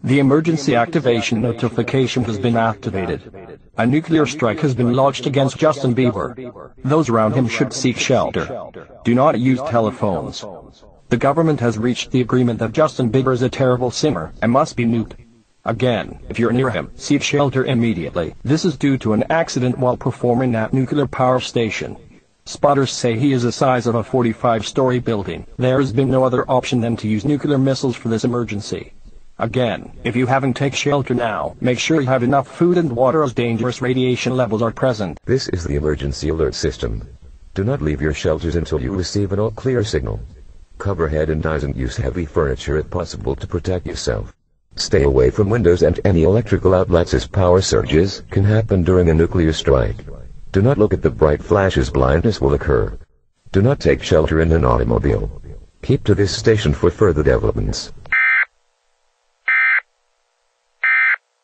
The emergency activation notification has been activated. A nuclear strike has been launched against Justin Bieber. Those around him should seek shelter. Do not use telephones. The government has reached the agreement that Justin Bieber is a terrible singer and must be nuked. Again, if you're near him, seek shelter immediately. This is due to an accident while performing at nuclear power station. Spotters say he is the size of a 45-story building. There has been no other option than to use nuclear missiles for this emergency. Again, if you haven't taken shelter now, make sure you have enough food and water as dangerous radiation levels are present. This is the emergency alert system. Do not leave your shelters until you receive an all-clear signal. Cover head and eyes and use heavy furniture if possible to protect yourself. Stay away from windows and any electrical outlets as power surges can happen during a nuclear strike. Do not look at the bright flashes, blindness will occur. Do not take shelter in an automobile. Keep to this station for further developments.